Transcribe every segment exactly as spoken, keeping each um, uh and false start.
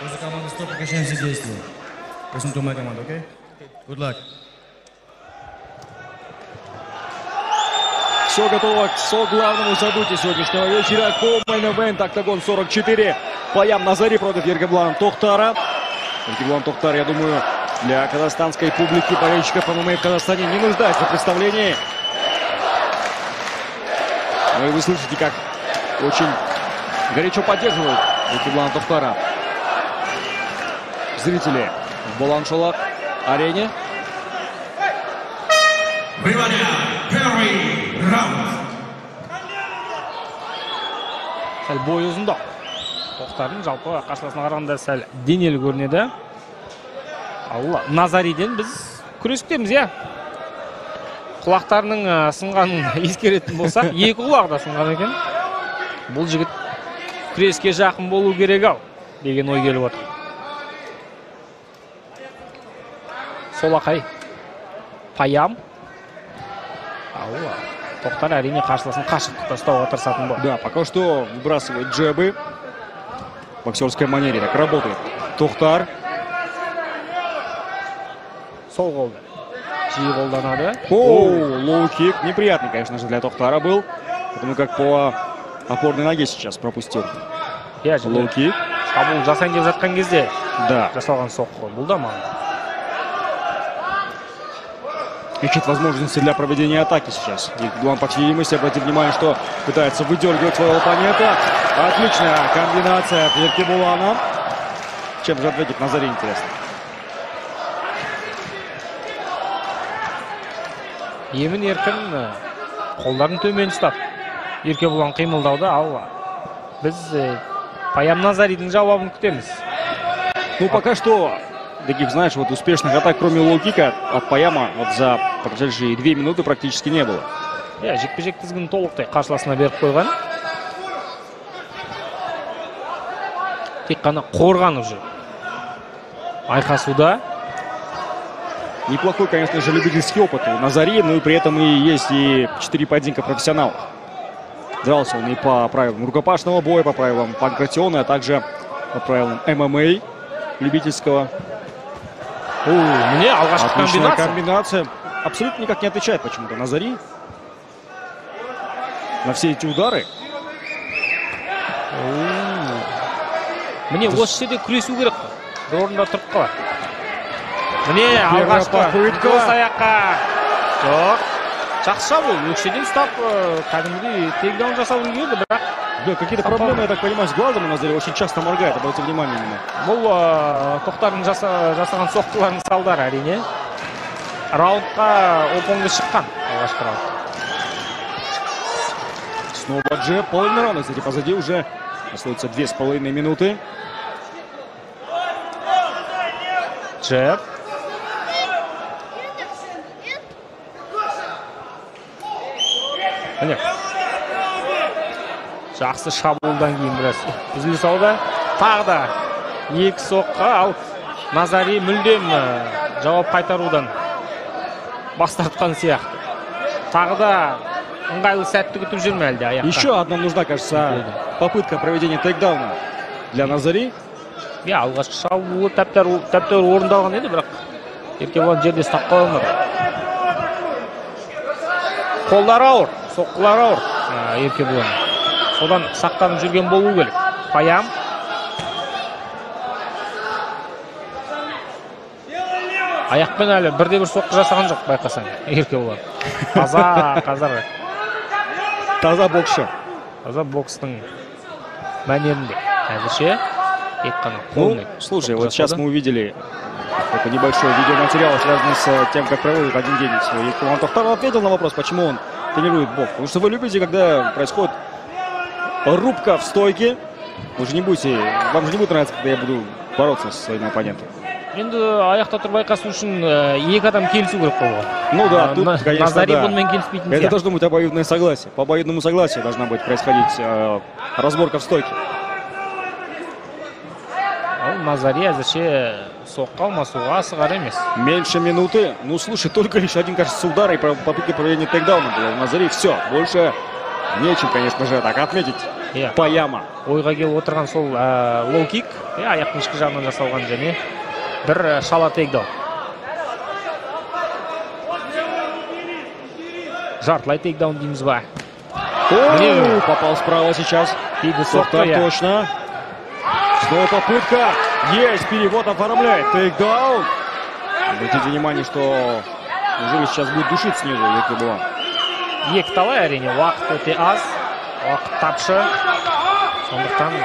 Возле команды стоп, прекращаем все действия. Listen to my command, okay? Good luck. Все готово к главному событию сегодняшнего вечера. Co-main event, октагон сорок четыре. Паям Назари против Еркеблана Тохтара. Еркеблан Тохтар, я думаю, для казахстанской публики, болельщиков ММА в Казахстане не нуждается в представлении. Ну и вы слышите, как очень горячо поддерживают Еркеблана Тохтара зрители в Баланшолақ арене. Внимание! Первый раунд. Сәл бой ұзындау. Тоқтардың жалпы қарсыласына қарағанда сәл денелі көрінеді. Алла, Назариден біз күрескетеміз, я. Құлақтарының сынғанын ескеретін болсақ, екі құлағы да сынған екен. Бұл жігіт күреске жақын болу керек ау деген ой келіп отыр. Солақай Паям. Алла. Тохтар әрине қарсыласын қашықтықта ұстауға тырысатын болды. Да, пока что выбрасывает джебы. В боксерской манере так работает Тохтар. Сол қолды жиі қолданады. Оу, лоу-кик. Неприятный, конечно же, для Тохтара был. Потому как по опорной ноге сейчас пропустил. Лоу-кик. Шабуыл жасайын деп жатқан кезде да. жасалған соққы. Бұл да маңызды. Ищет возможности для проведения атаки сейчас. Еркеблан, по всей видимости, обратите внимание, что пытается выдергивать своего оппонента. Отличная комбинация от Еркеблана. Чем же ответит Назари, интересно. Емін еркін қолдарын төмен ұстап. Еркеблан қимылдауда, алла. Біз Паям Назаридің жауабын күтеміз. Ну, пока что таких, знаешь, вот успешных атак, кроме лоу-кика, от Паяма вот за прошедшие две минуты практически не было. Я жекпе-жек тізгінін толықтай қарсыласына беріп қойған. Тек қана қорған уже айқасуда. Неплохой, конечно же, любительский опыт у Назари, но и при этом и есть и четыре поединка профессионалов. Дрался он и по правилам рукопашного боя, по правилам панкратиона, а также по правилам ММА любительского. О, мне алғашқы комбинация. комбинация. Абсолютно никак не отвечает почему-то Назари на все эти удары. Мне осы жерде күресу керек. Бір орында тұрып қалады. Мне алғашқы дос аяққа. Жоқ. Жақсы бұл. Өкшеден ұстап, кәдімгідей тейкдаун жасау келді, бірақ да, какие-то проблемы, я так понимаю, с глазом у Назари очень часто моргает, обратите внимание именно. Бұл Тохтардың жасаған соққыларын салдар әрине. Раундқа опонғы шыққан. Алғашқы раунд. Снова джеб, половина раунда, кстати, позади уже остается две с половиной минуты. Джеб. Міне. Жақсы шабуылдан кейін біраз үзіліс алды. Тағы да екі соққа, ал Назари мүлдем жауап қайтарудан бас тартқан сияқты. Тағы да ыңғайлы сәтті күтіп жүр ме әлде аяққа? Еще одна нужна, кажется, попытка проведения тейкдауна для Назари. Я алғашқы шабуылы тәптер орындалған еді, бірақ Еркеблан жерде ұстап қала алмады. Қолдары ауыр, соққылары ауыр Еркеблан. Содан сақтанып жүрген болу керек. Паям. Аяқпен әлі бірде бір соққы жасаған жоқ, байқасаң, Еркеблан. Таза, қазір. Таза боксшы. Таза бокстың мәнерінде. Әзірше, тек қана Ну, қолмен. слушай, вот сейчас мы увидели это небольшой видеоматериал, связанный с тем, как проводит один день свой Еркеблан Тохтар. Ответил на вопрос, почему он тренирует бокс. Потому что вы любите, когда происходит рубка в стойке. Вы же не будете, вам же не будет нравиться, когда я буду бороться со своим оппонентом. Енді аяқта тұрып айқасу үшін екі адам келісу керек қой. Ну да, тут, конечно, Назари да. бұнымен келіспейтін Это сияқты. должно быть обоюдное согласие. По обоюдному согласию должна быть происходить э, разборка в стойке. Ал Назари әзірше соққа алмасуға асығар емес. Меньше минуты. Ну, слушай, только лишь один, кажется, удар и попытка проведения тейкдауна была у Назари. Все, больше нечем, конечно же, так отметить Паяма. Ойға келіп отырған сол лоу-кик, аяқтың ішкі жағынан жасалған және бір шала тейкдаун. Жартылай тейкдаун дейміз ба. Попал справа сейчас. Тоқтар точно. Снова попытка. Есть, перевод оформляет. Тейкдаун. Обратите внимание, что неужели сейчас будет душить снизу Еркебулан. Екі талай әрине, уақыт өте аз, уақыт тапшы. Сондықтан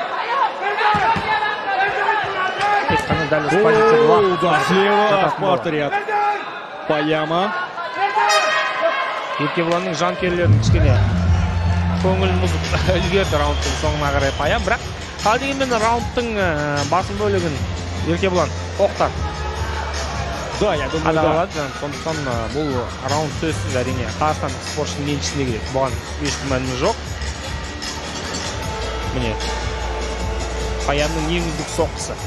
тек қана дәл осы позицияда уақыт слева в партере от Паяма. Еркебуланның жанкерлерінің кішкене көңілін бұзып үлгерді раундтың соңына қарай Паям, бірақ ал дегенмен раундтың басым бөлігін Еркебулан тоқтар. Да, я думаю, да. Сондықтан бұл раунд сөзсіз әрине Қазақстандық спортшының еншісіне келеді. Бұған еш күмәніміз жоқ. Міне Паямның ең үздік соққысы.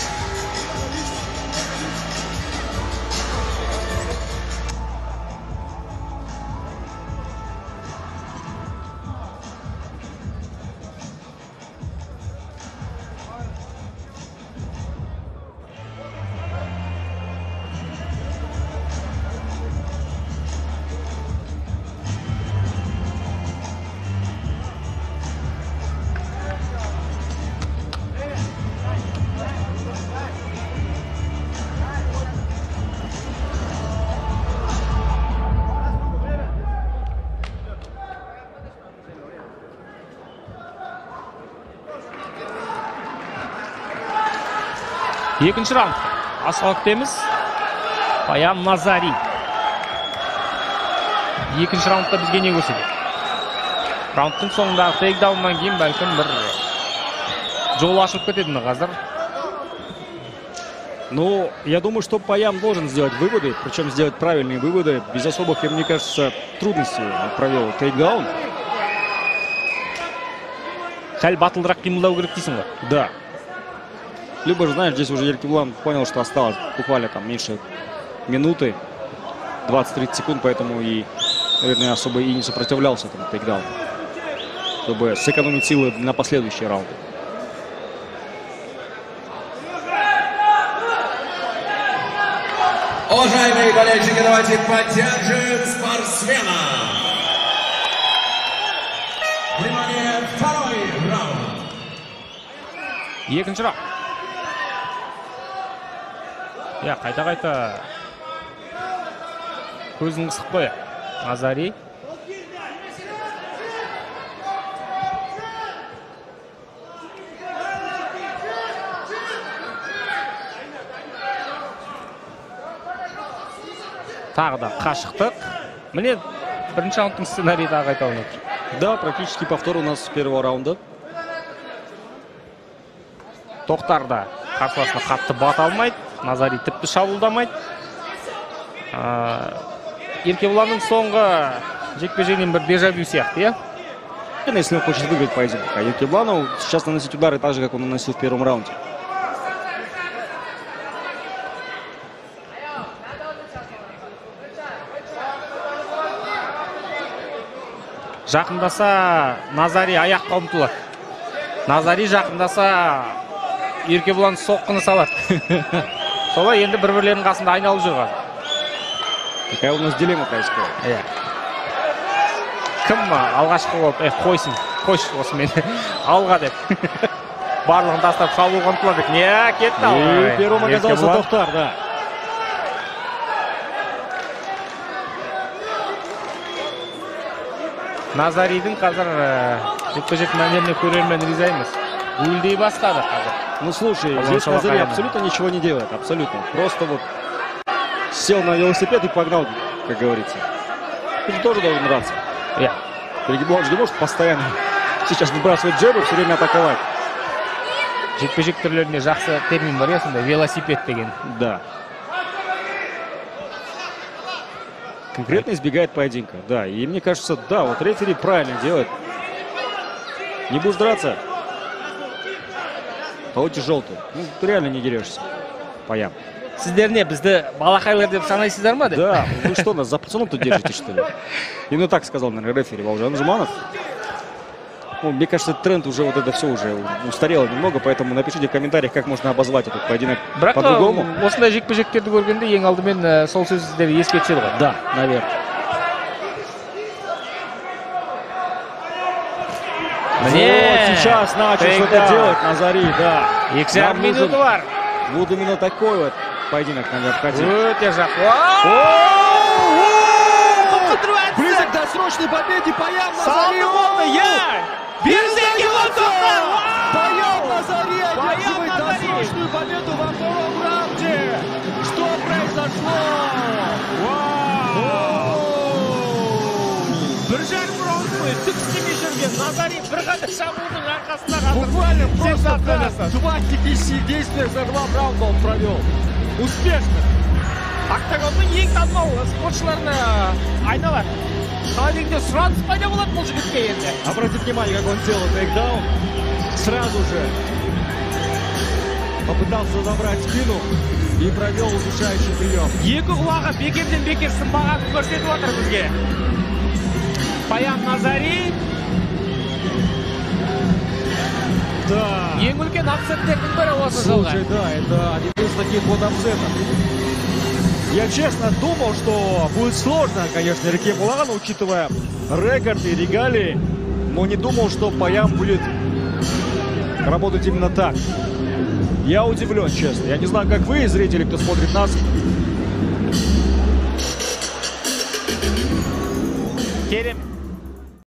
Екінші раунд. Асыға күтеміз. Паям Назари. Екінші раундта бізге не көрсетеді? Раундтың соңындағы тейкдауннан кейін бәлкім бір жол ашылып кетеді қазір. Ну, я думаю, что Паям должен сделать выводы, причем сделать правильные выводы. Без особых, мне кажется, трудностей провел тейкдаун. Хәл батылдырақ қимылдау керек дейсің ғой? Да. Либо же, знаешь, здесь уже Еркебулан понял, что осталось буквально там меньше минуты, двадцать-тридцать секунд, поэтому и, наверное, особо и не сопротивлялся этому тейкдауну, чтобы сэкономить силы на последующие раунды. Уважаемые болельщики, давайте поддержим спортсмена. Внимание, второй раунд. Екінші раунд. Я, қайта-қайта көзін қысып қоя. Назари. Тағы да қашықтық. Міне бірінші раундтың сценарийі тағы қайталанып отыр. Да, практически повтор у нас с первого раунда. Тоқтар да қарсыласына қатты бата алмайды. Назари тіпті шабуылдамайды. Еркебуланның соңғы жекпе-жегінен бір дежавю сияқты, я? Если он хочет выиграть поединок, а Еркебулану сейчас наносить удары так же, как он наносил в первом раунде. Жақындаса Назари аяққа ұмтылады. Назари жақындаса Еркебулан соққыны салады. Солай енді бір-бірлерінің қасында айналып жүрған. Какая у нас дилемма происходит? Иә. Кім алғашқы болып, э, қойсын, қойшы осы мені алға деп. Барлығын тастап шабуылға ұмтылады. Не, кетті алға. И первым оказался Тоқтар, да. Назаридің қазір жекпе-жек мәнеріне көрермен риза емес. Гүлдей бастады қазір. Ну слушай, здесь Назари абсолютно ничего не делает, абсолютно. Просто вот сел на велосипед и погнал, как говорится. Ты тоже должен драться. Я. Еркебулан же не может постоянно сейчас выбрасывать джебы, все время атаковать. Жекпе-жек түрлерінде жақсы термин бар, сонда велосипед деген. Да. Конкретно избегает поединка, да. И мне кажется, да, вот рефери правильно делает. Не будешь драться, получишь желтый. Ну, ты реально не дерешься. Паям. Сіздер не, бізді балақайлар деп санайсыздар ма? Да, вы что, нас за пацаном тут держите, что ли? И ну так сказал, наверное, рефери Бауыржан Жуманов. Ну, мне кажется, тренд уже вот это все уже устарело немного, поэтому напишите в комментариях, как можно обозвать этот поединок Бірақ по-другому. осындай жекпе-жектерді көргенде ең алдымен сол сөздерді еске түседі ғой. Да, наверное. Вот сейчас начал что-то делать Назари, да. екі жарым минуты бар. Вот именно такой вот поединок нам необходим. Өте жақ. Близок к досрочной победе Паян Салды Назари. болды, я! Берсеке вот тоқтар! Паян Назари Паян одерживает Назари! досрочную победу во втором раунде. Что произошло? Бір жарым раунд бойы түк істемей жүрген Назари бір ғана шабуылдың арқасында қазір Буквально просто сенсация да, жасады. два технических действия за два раунда он провел. Успешно. Октагонның ең танымал спортшыларына айналады. Қалай дегенде сұраныс пайда болады бұл жігітке енді. Обратите внимание, как он делал тейкдаун. Сразу же попытался забрать спину и провел удушающий прием. Екі құлағы бекерден бекер сынбағанын көрсетіп отыр бізге. Паян Назари. Да. Ең үлкен апсеттердің бірі осы жылғы. Слушай, да, это один из таких вот апсетов. Я честно думал, что будет сложно, конечно, Реке Булагану, учитывая рекорд и регалии, но не думал, что Паян будет работать именно так. Я удивлен, честно. Я не знаю, как вы, зрители, кто смотрит нас. Керем